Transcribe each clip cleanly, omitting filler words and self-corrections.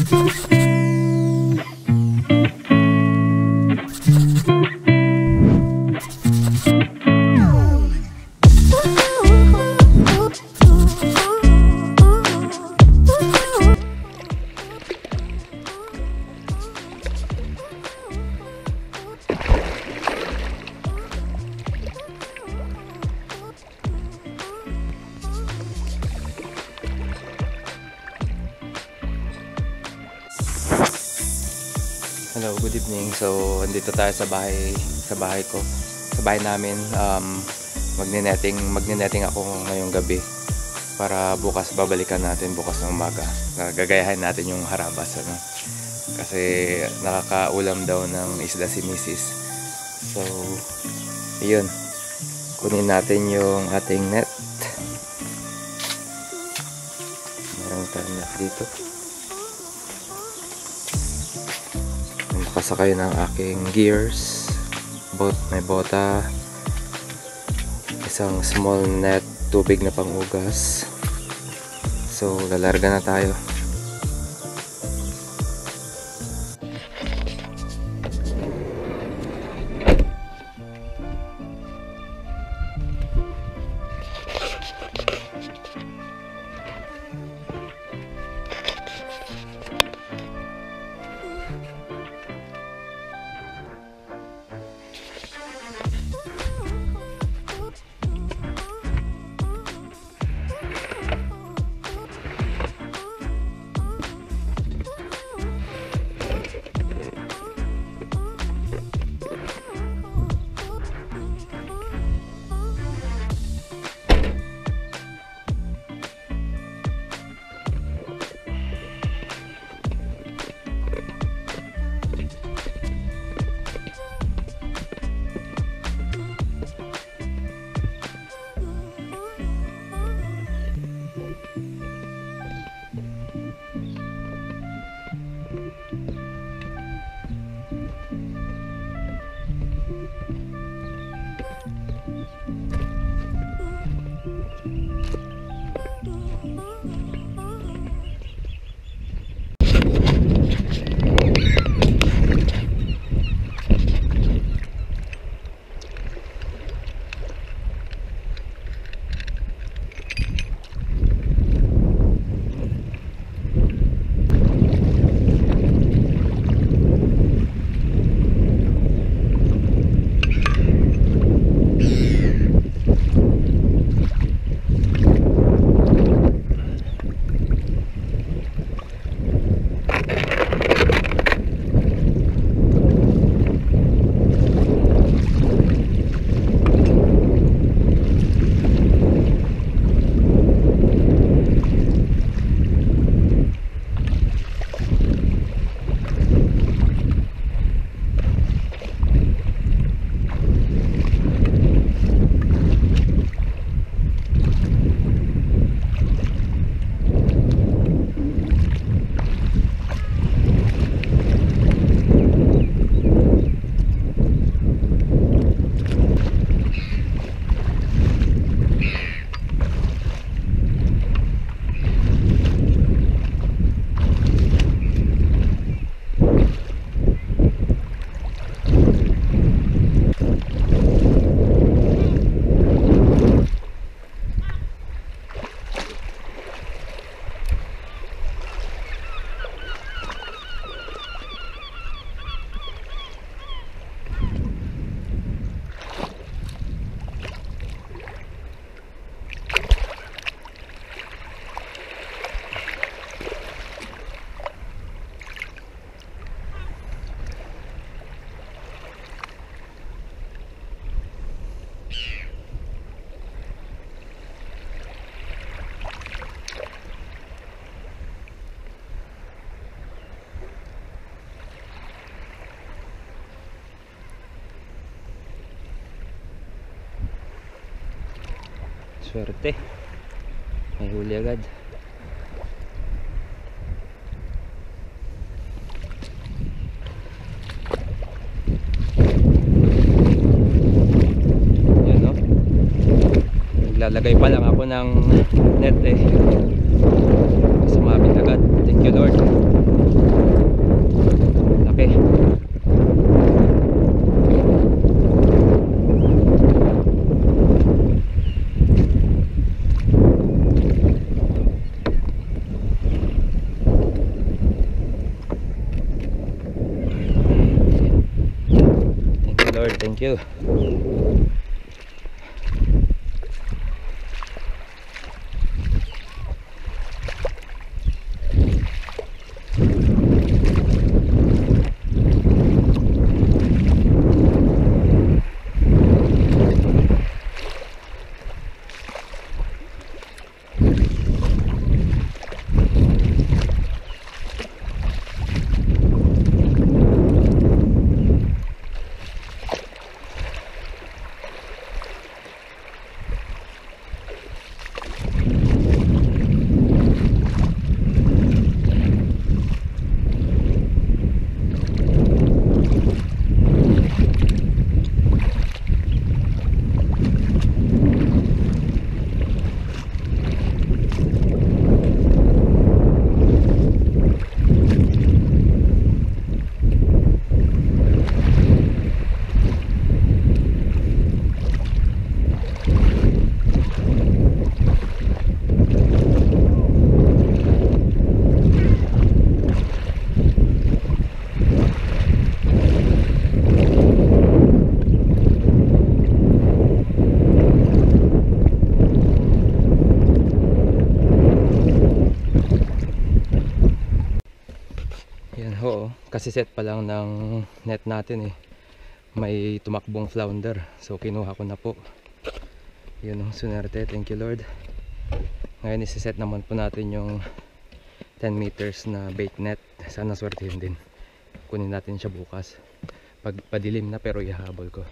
Hello, good evening. So, andito tayo sa bahay ko. Sa bahay namin, magne-netting ako ngayong gabi para bukas babalikan natin bukas ng umaga. Gagayahin natin yung harabas, ano? Kasi nakakaulam daw ng isda si Mrs. So, ayun. Kunin natin yung ating net. Meron tayong net dito. Nakasakay ng aking gears, may bota, isang small net, tubig na pang-ugas. So lalarga na tayo. Swerte, may huli agad. Yan, no? Naglalagay pa lang ako ng net eh, sumabit agad. Thank you Lord. Thank you. Oo, kasi set pa lang ng net natin eh. May tumakbong flounder. So kinuha ko na po. Yun, sunerte. Thank you Lord. Ngayon isiset naman po natin yung 10 meters na bait net. Sana swertihin din. Kunin natin siya bukas. Padilim na pero ihahabol ko.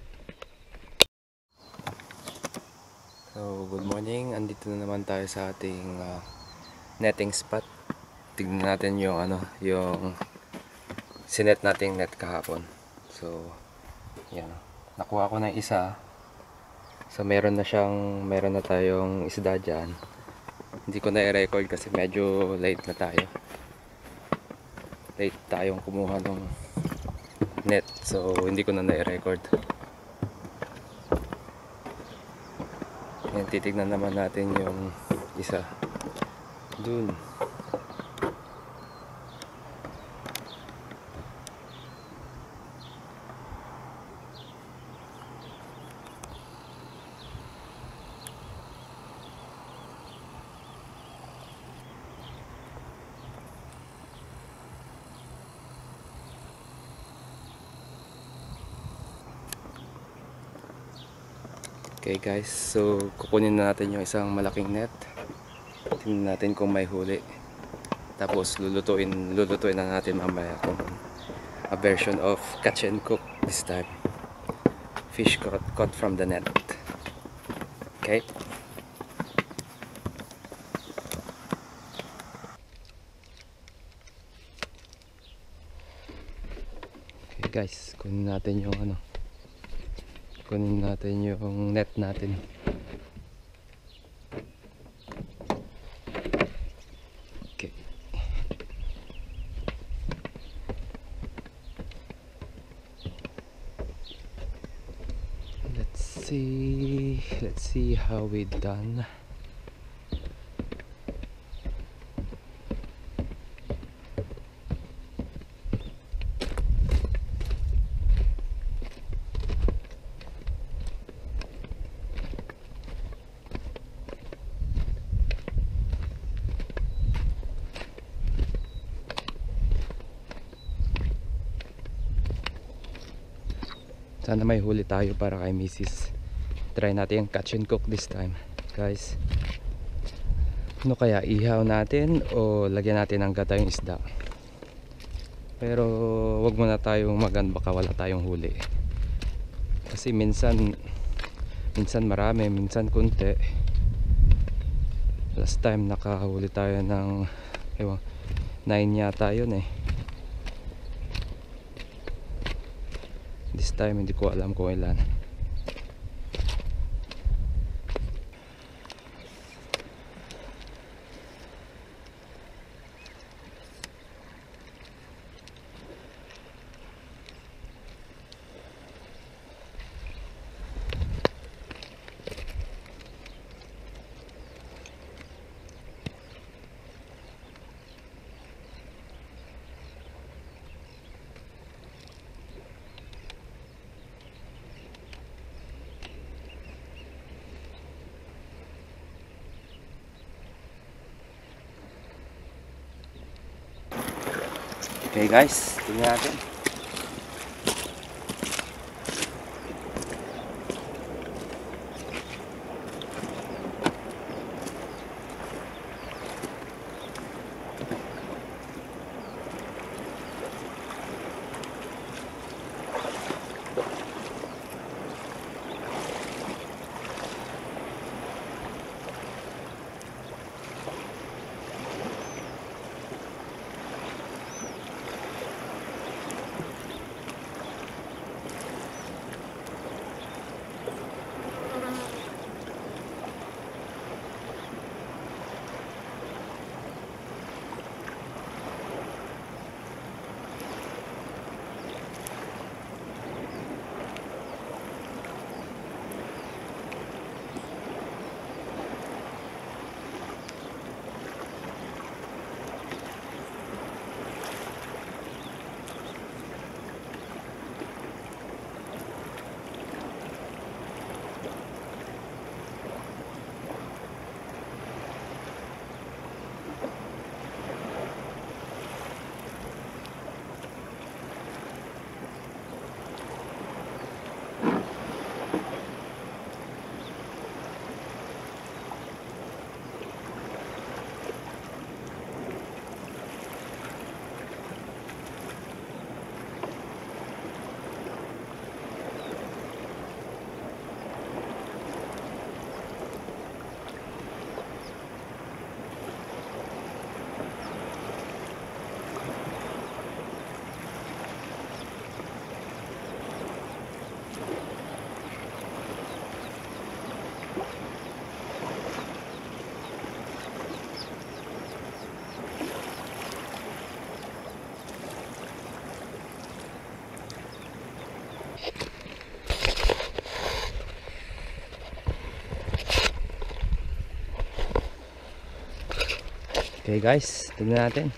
So good morning. Andito na naman tayo sa ating netting spot. Tignan natin yung yung sinet nating net kahapon. So yan, nakuha ko na isa. So meron na tayong isda dyan. Hindi ko na i-record kasi medyo late na tayo. Late tayong kumuha ng net. So hindi ko na i-record. Yan, titignan naman natin yung isa dun. Okay guys, so kukunin na natin yung isang malaking net. Tingnan natin kung may huli. Tapos lulutuin na natin mamaya kung a version of catch and cook this time. Fish caught from the net. Okay. Okay guys, kunin natin yung net natin. Okay. Let's see how we done. Sana may huli tayo para kay Mrs. Try natin yung catch and cook this time, guys. Ano kaya, ihaw natin o lagyan natin ng gata yung isda? Pero wag muna tayong baka wala tayong huli. Kasi minsan marami, minsan kunti. Last time nakahuli tayo ng 9 yata yun eh. This time hindi ko alam kung ilan. Okay guys, tingnan natin. Okay guys, tignan natin.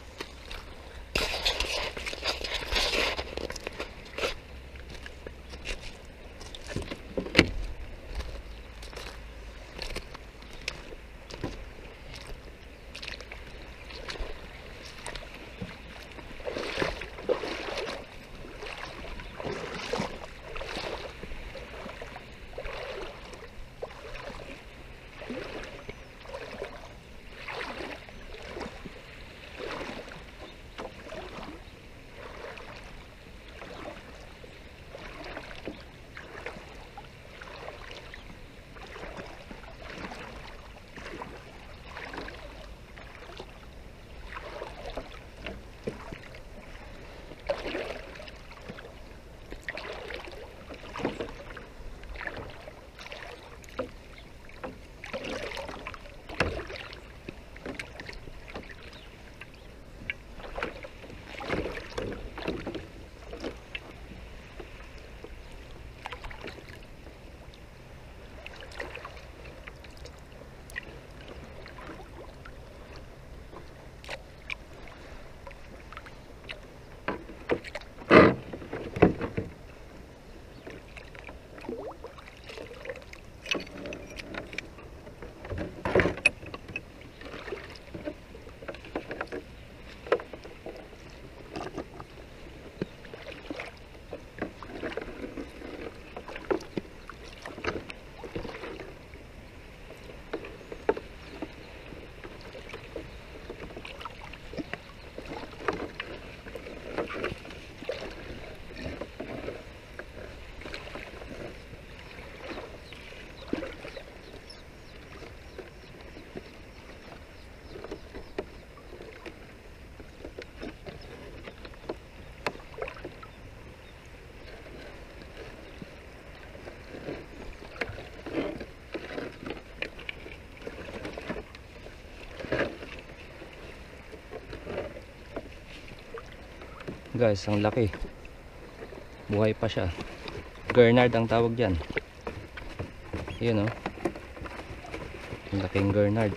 Guys, ang laki. Buhay pa siya. Gurnard ang tawag dyan. Yun oh. Ang laking gurnard.